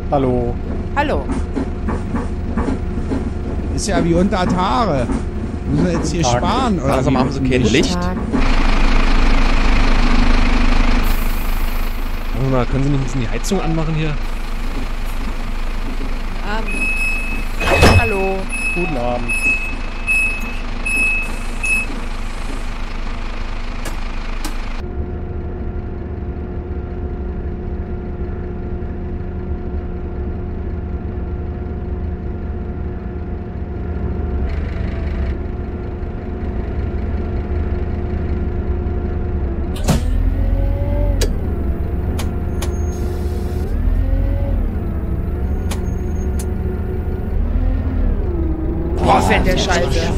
Hallo. Hallo. Ist ja wie unter Atare. Müssen wir jetzt hier Tag. sparen? Oder Langsam wie? haben sie kein Guten Licht. Tag. Warte mal, können Sie nicht ein bisschen die Heizung anmachen hier? Hallo. Guten Abend. Boah, fährt der Scheiße.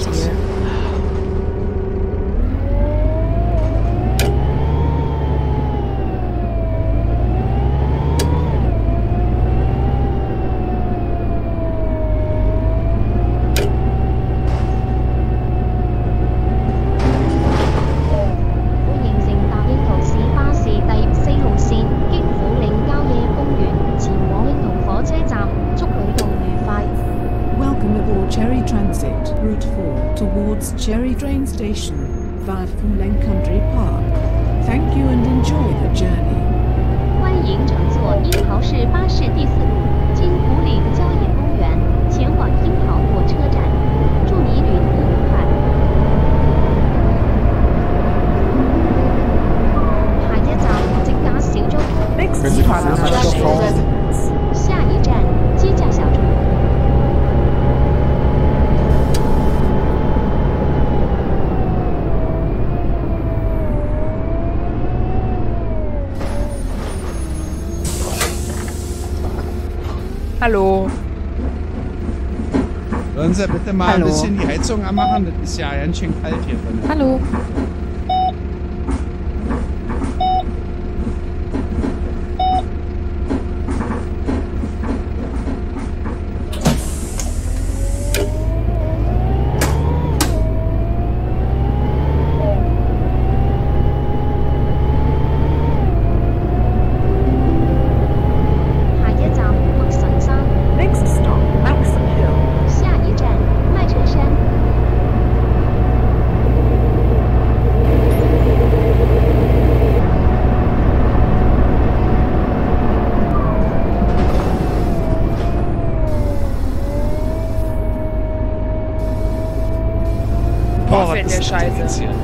Welcome aboard Cherry Transit, Route 4, towards Cherry Train Station, via Fuleng Country Park. Thank you and enjoy the journey. 欢迎乘坐樱桃市巴士第4路，经福岭郊野公园，前往樱桃火车站。祝你旅途愉快。下一站即架小築， Können Sie das erstmal verkaufen? 下一站机架小築。 Hallo. Wollen Sie bitte mal Hallo. ein bisschen die Heizung anmachen? Das ist ja ganz schön kalt hier drin. Hallo. Next stop, Maxim Hill. 下一站麦城山。 Boah, was fährt ist der denn Scheiße. jetzt hier?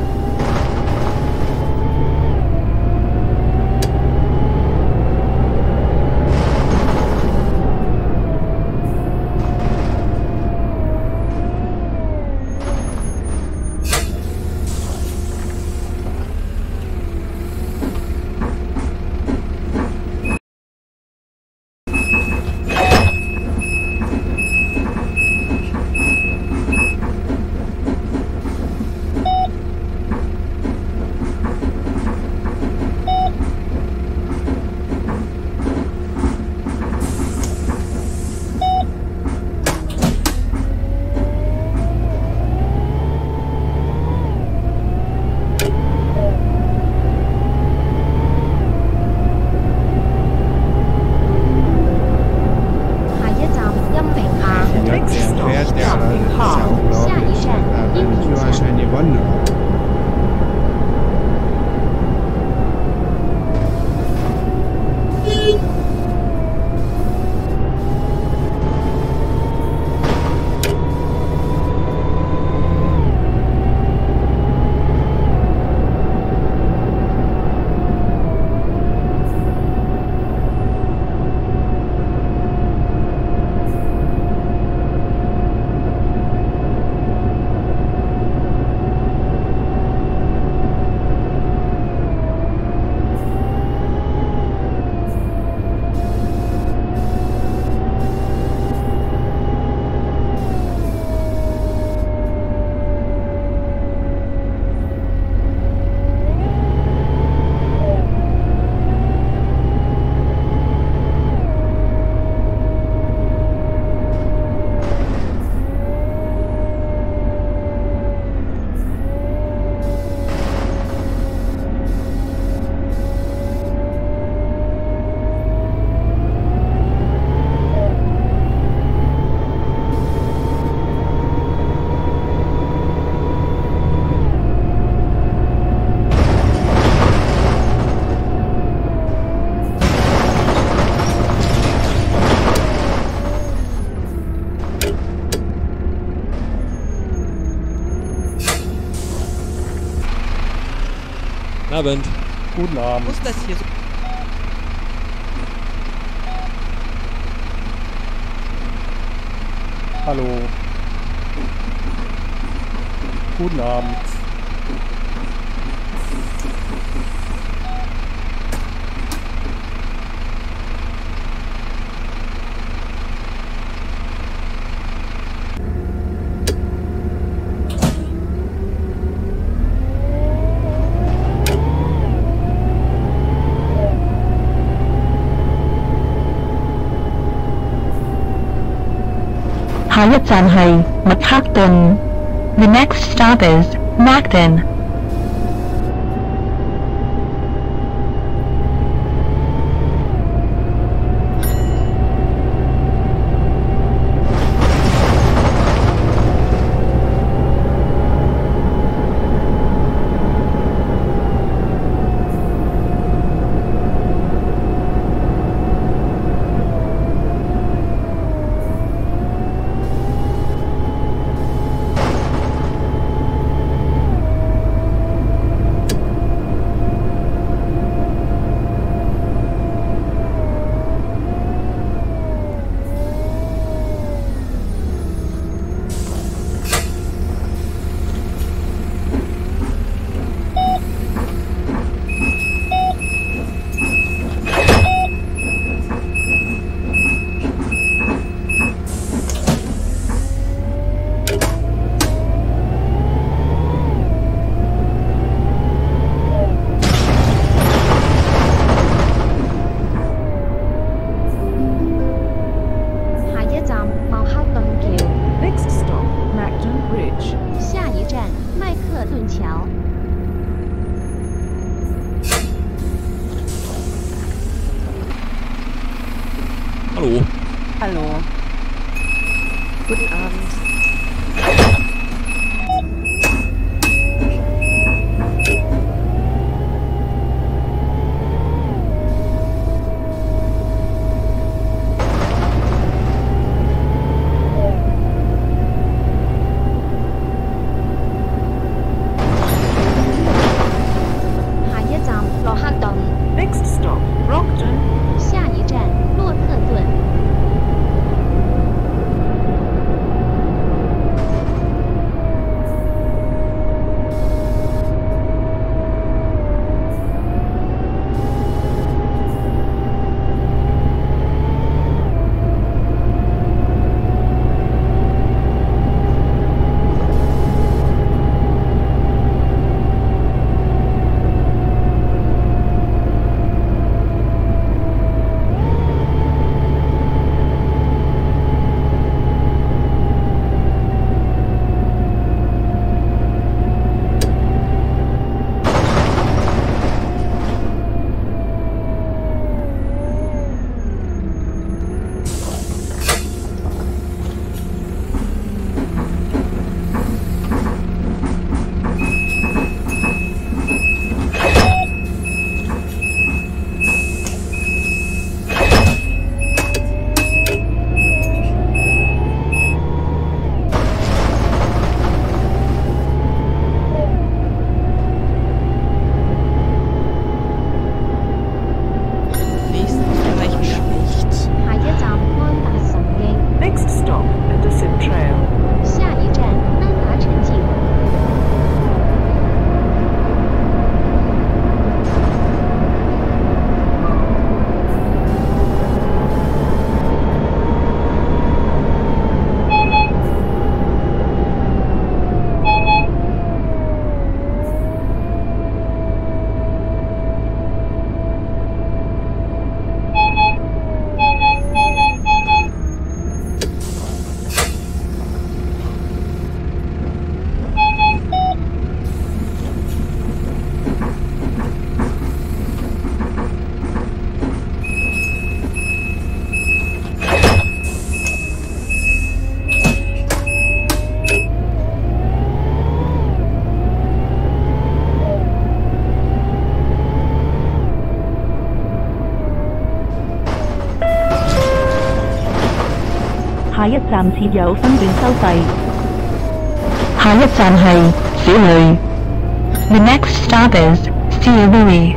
Abend. Guten Abend. Muss das hier so. Hallo. Guten Abend. McHugden. The next stop is Macton. Next stop, Macton Bridge. 下一站麦克顿桥。 Hallo. Hallo. Guten Abend. Next stop, Brockton. 下一站洛克顿。 Next stop, Anderson Trail. 下一站安达臣径。 下一站設有分段收費。下一站係小雷。The next stop is Dear Louis.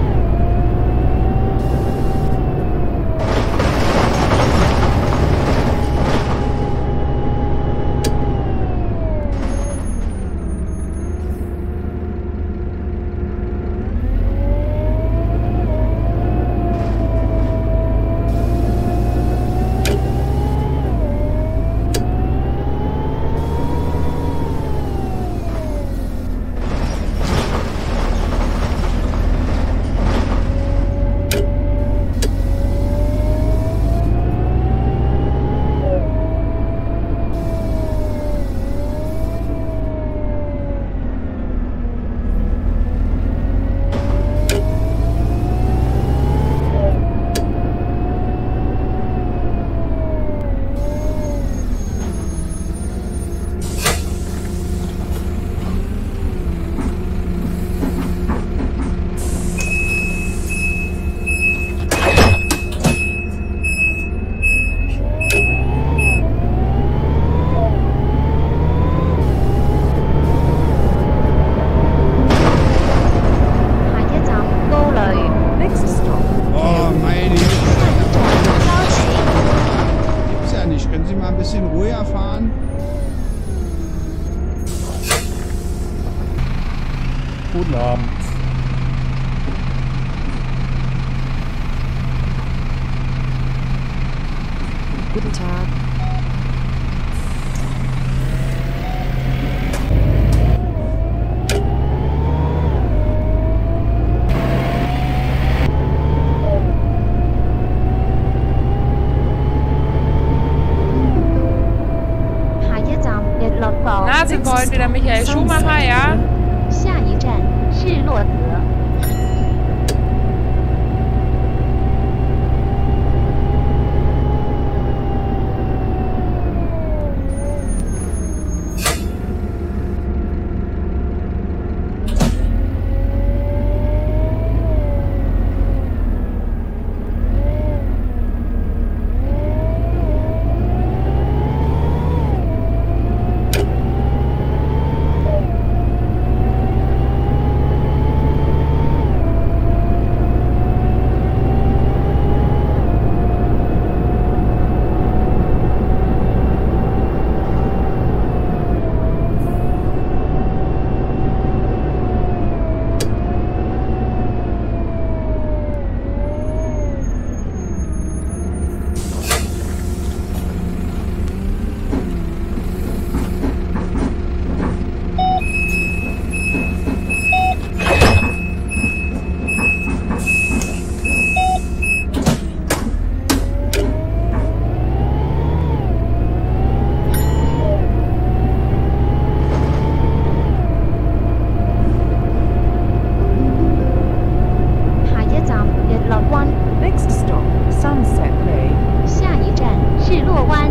Guten Abend. Guten Tag. Nasengold wieder Michael Schumacher, ja? 下一站是洛泽。 Next stop, Sunset Lane. 下一站日落湾。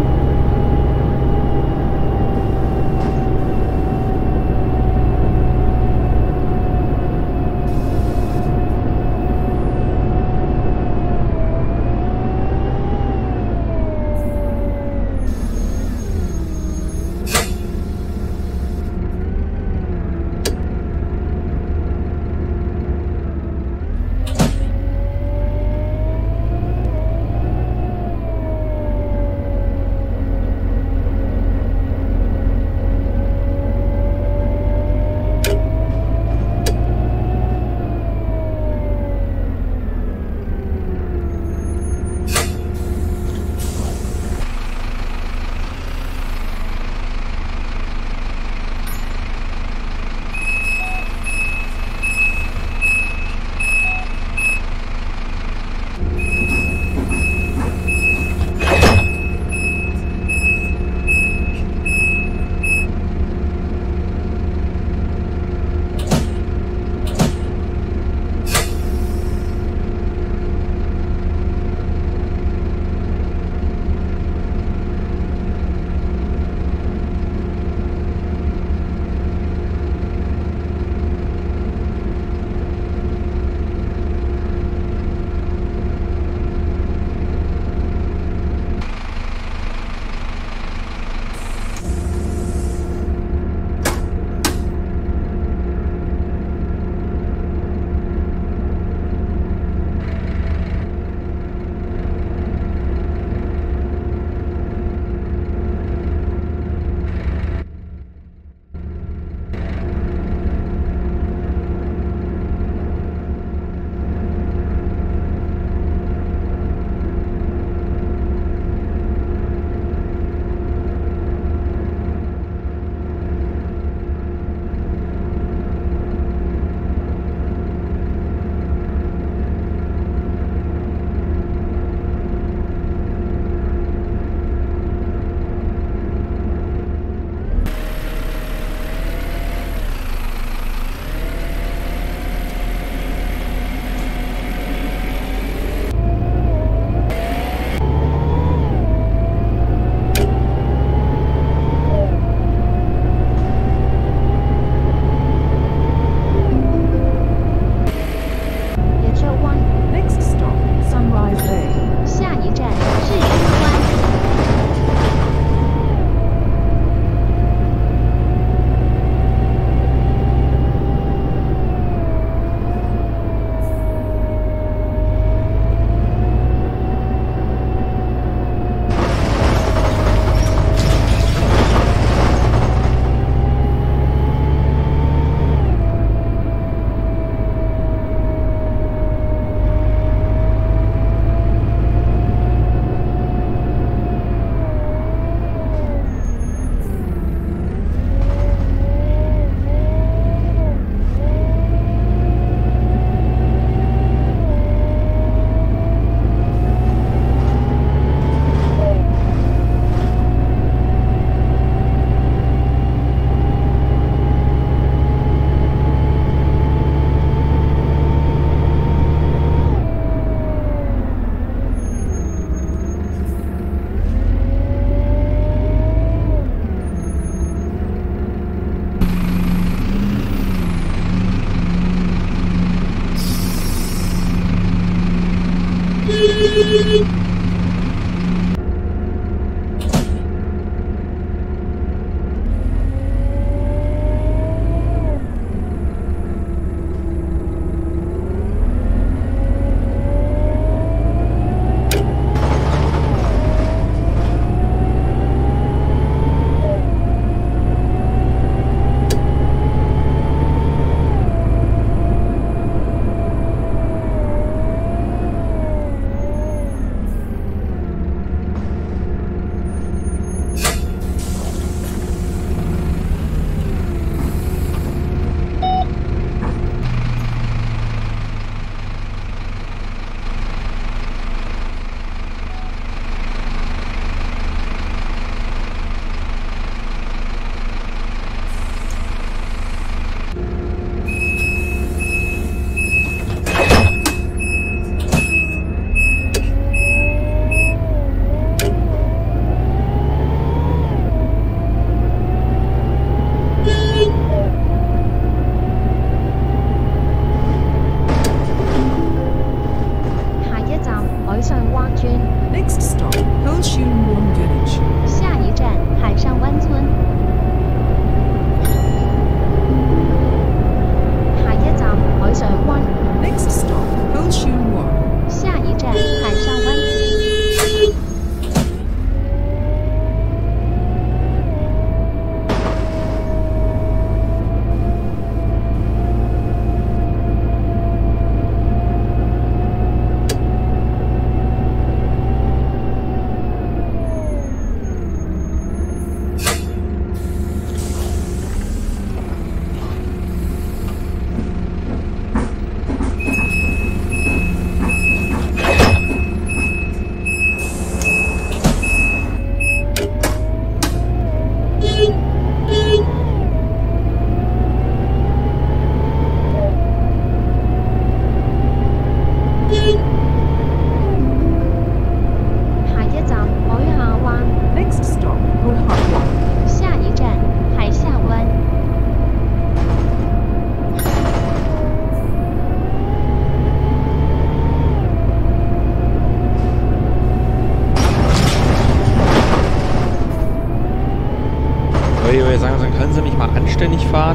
Können Sie mich mal anständig fahren?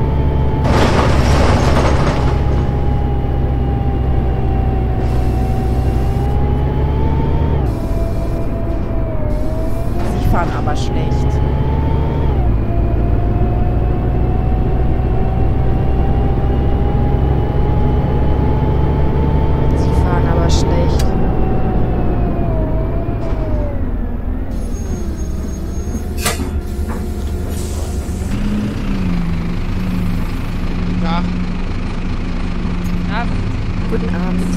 Sie fahren aber schlecht. Sie fahren aber schlecht. Tag. Abend. Guten Abend.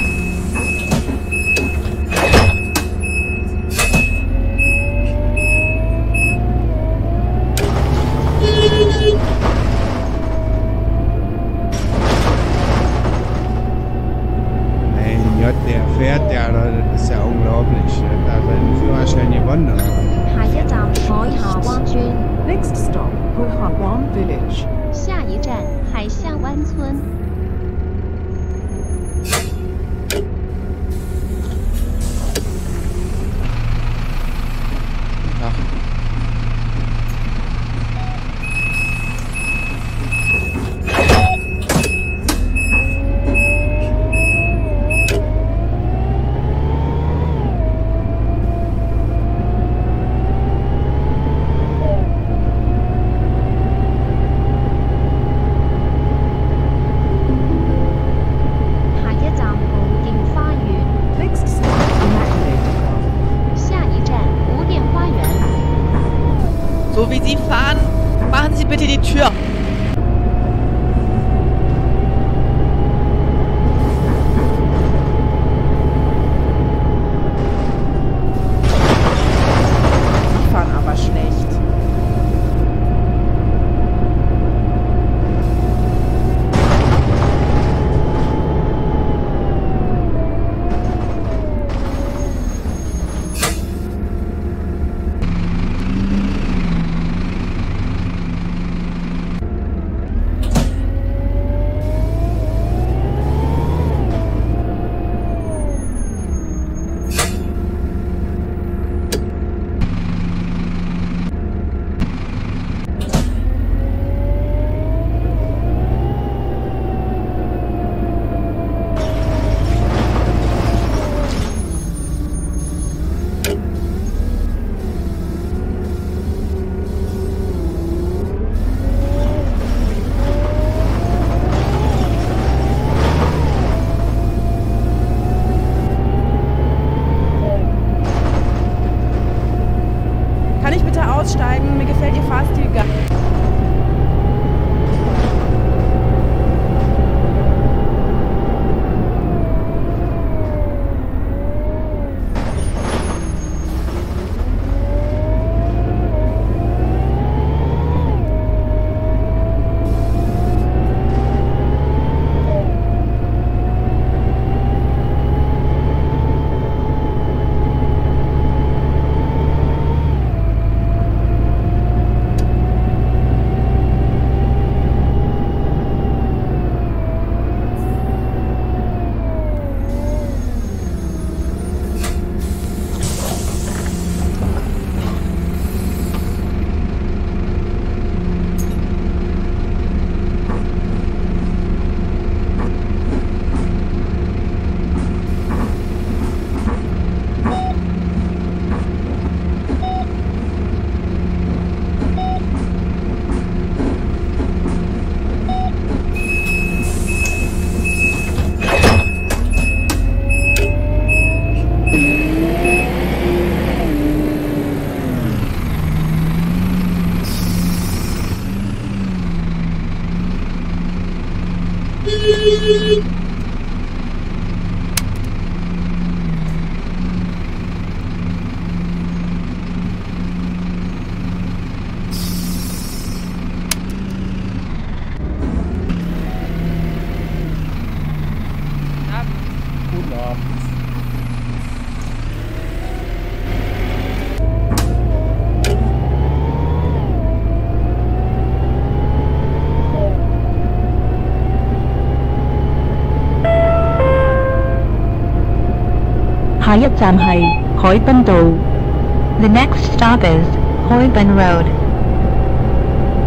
Mein Gott, der fährt ja, das ist ja unglaublich. Der hat da seinen Führerschein gewonnen. oder was? 下一站海下湾村， Next stop, Puhawan Village. 下一站海下湾村。 Tag. Next stop, Immaculate Garden. 下一站无电花园。 So wie Sie fahren, machen Sie bitte die Tür. Sie fahren aber schlecht. Kann ich bitte aussteigen? Mir gefällt Ihr Fahrstil gar nicht. Guten Abend. The next stop is Hoi Bun Road.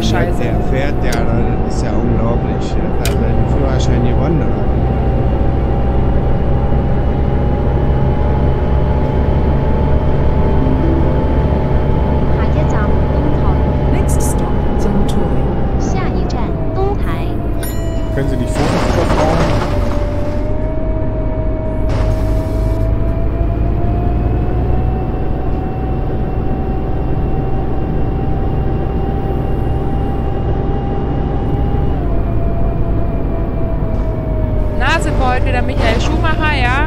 Scheiße. Der fährt, ja, das ist ja unglaublich. Der hat da seinen Führerschein gewonnen. Next stop, Zhangtoi. 下一站东台。 Können Sie nicht Fotos übertragen? Na, sind wir heute wieder Michael Schumacher, ja?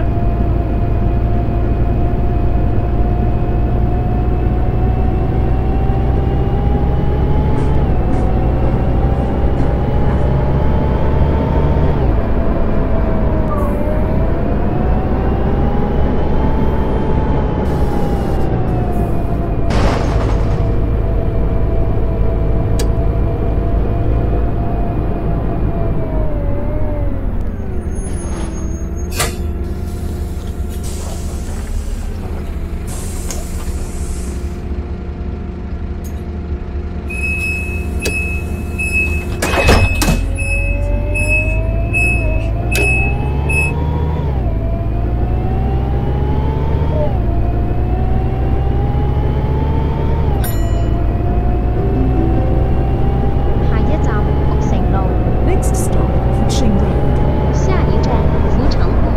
Next stop, Fuxing Road. 下一站福城路。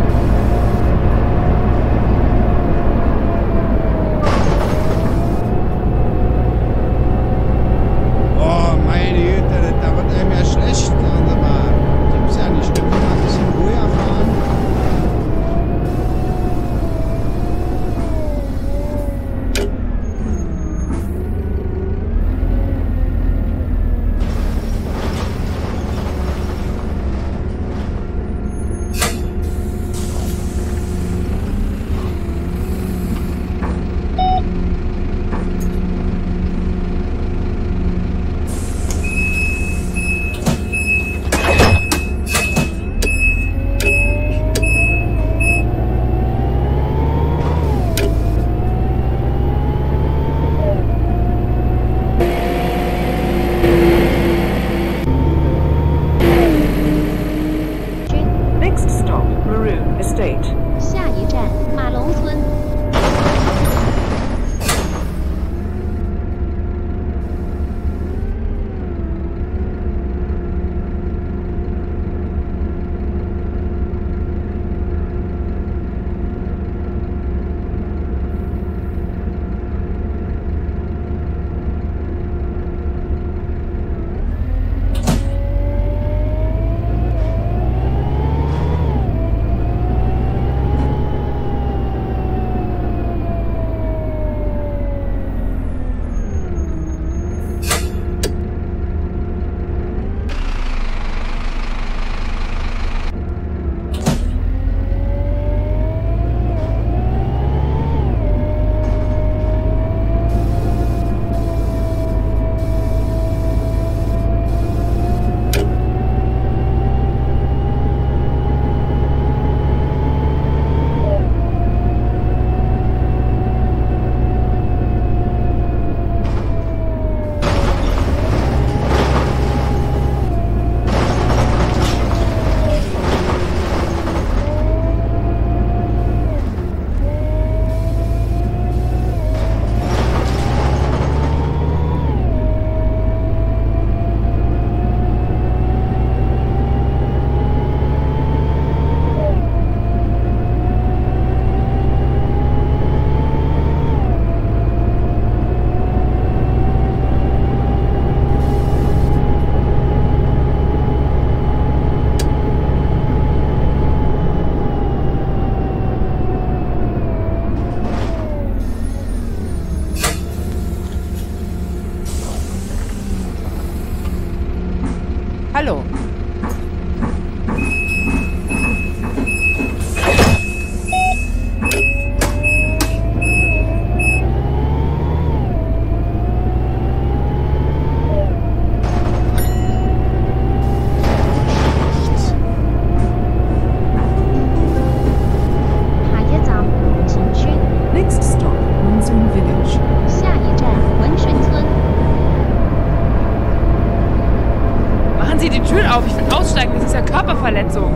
Oh, meine Güte, da wird einem ja schlecht. Sagen Sie mal, gibt's ja nicht. Können wir mal ein bisschen ruhiger fahren? Next stop, Maroon Estate. 下一站马龙村。 Next Kopfverletzung.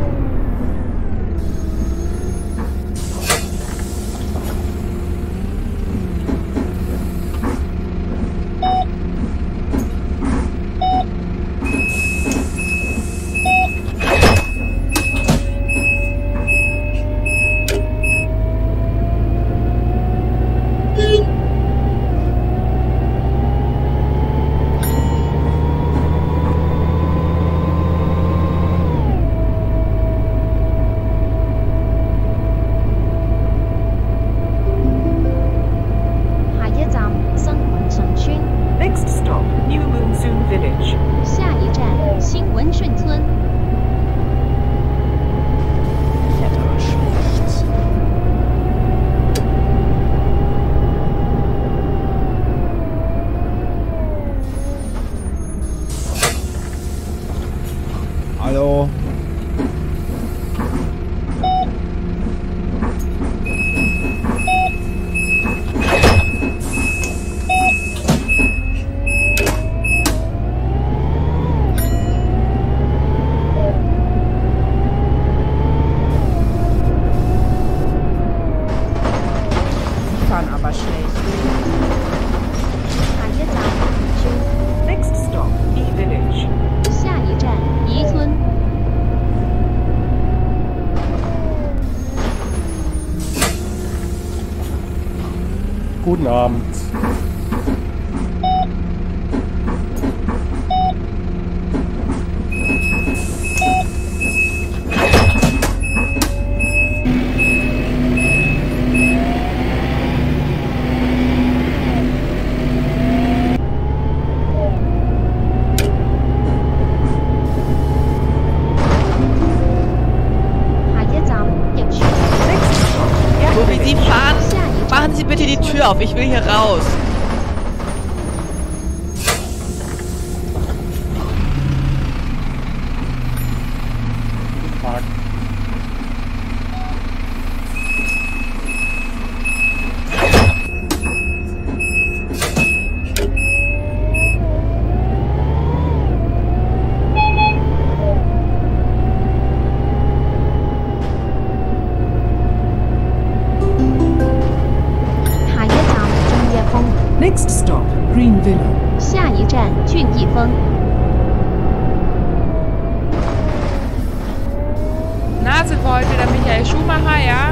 Next stop, New Monsoon Village. 下一站新文顺村。 Hallo. Die fahren aber schlecht. 下一站宜居。 Next stop, E Village. 下一站宜村。 Guten Abend. So wie Sie fahren, machen Sie bitte die Tür auf. Ich will hier raus. Guten Tag. Next stop, Green Villa. 下一站俊逸峰。 Nasevoll wieder Michael Schumacher, ja?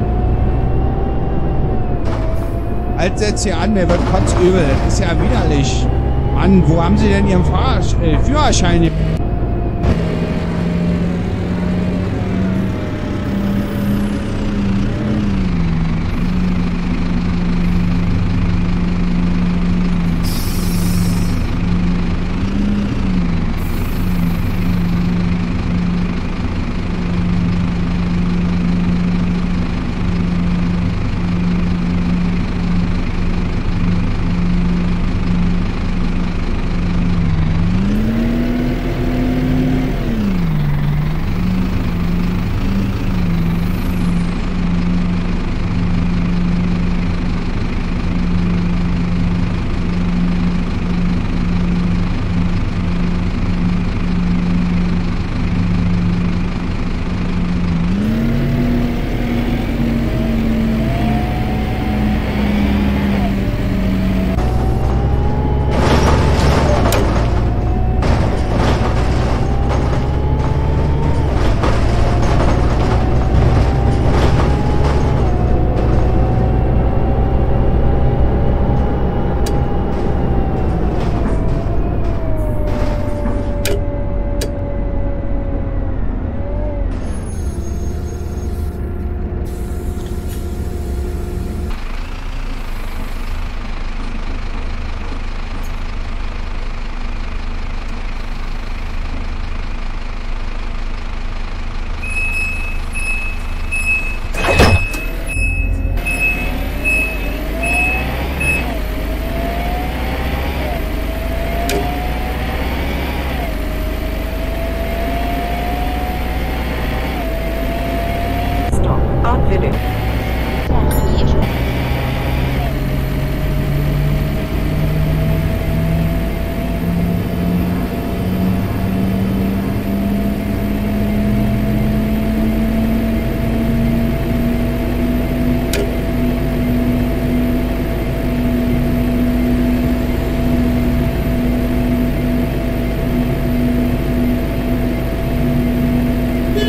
Halt, setz hier an, mir wird kotzübel. Das ist ja widerlich. Mann, wo haben Sie denn Ihren Führerschein?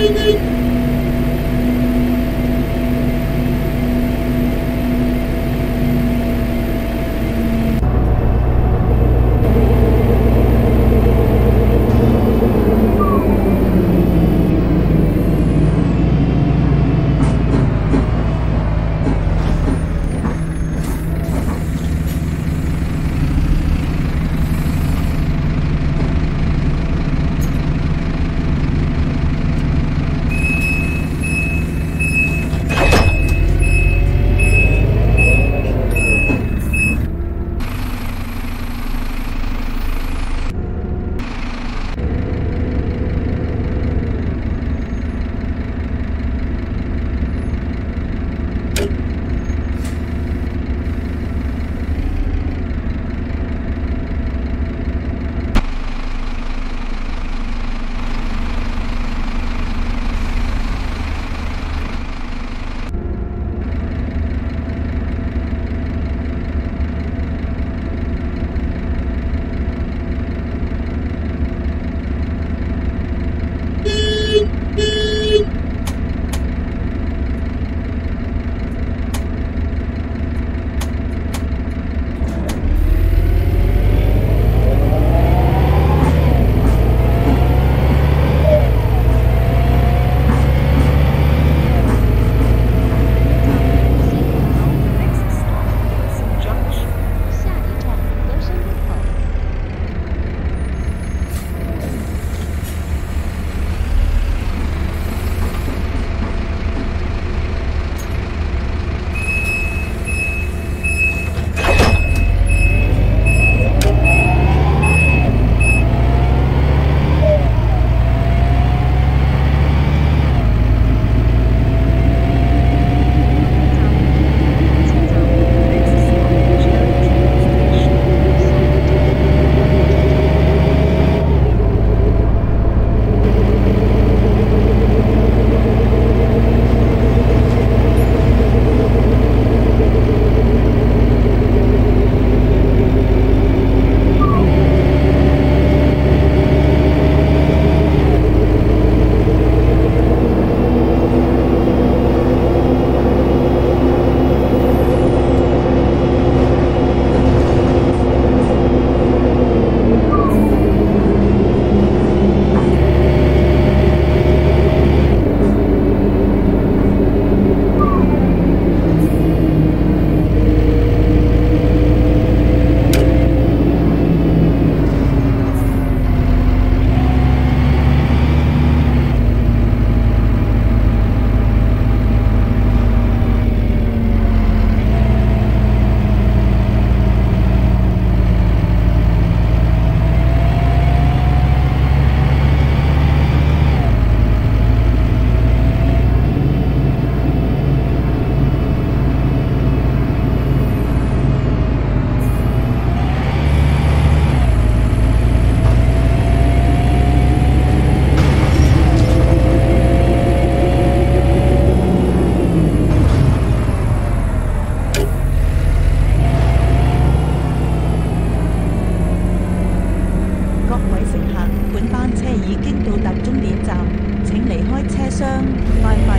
本班車已經到達終點站，請離開車廂，快慢